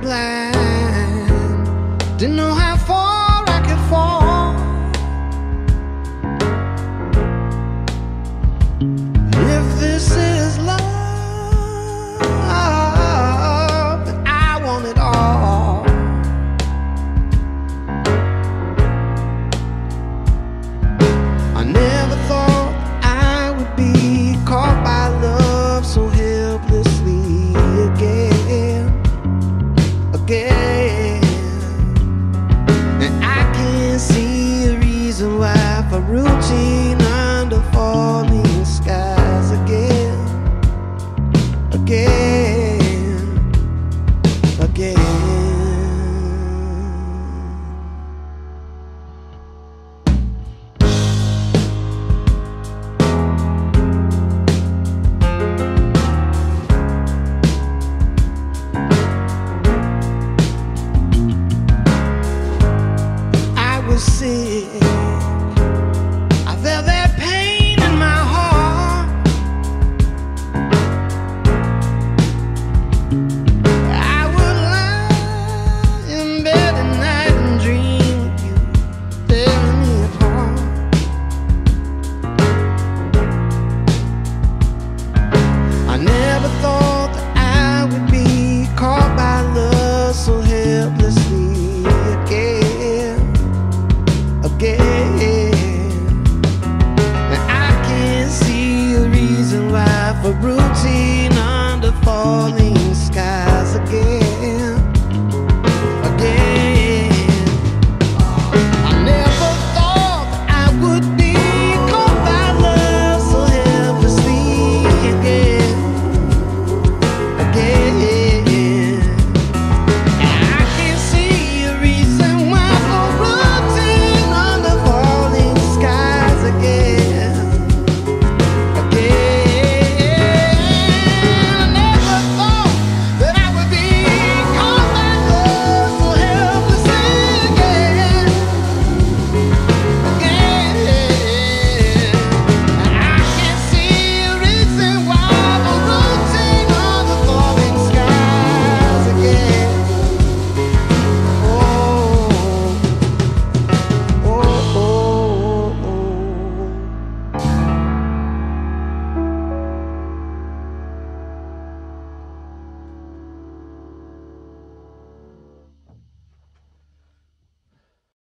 blind, didn't know how far I could fall. If this is love, then I want it all. I never thought I would be caught by love so helplessly again. And I can't see a reason why for routine under falling skies again. Sick, I felt that pain in my heart.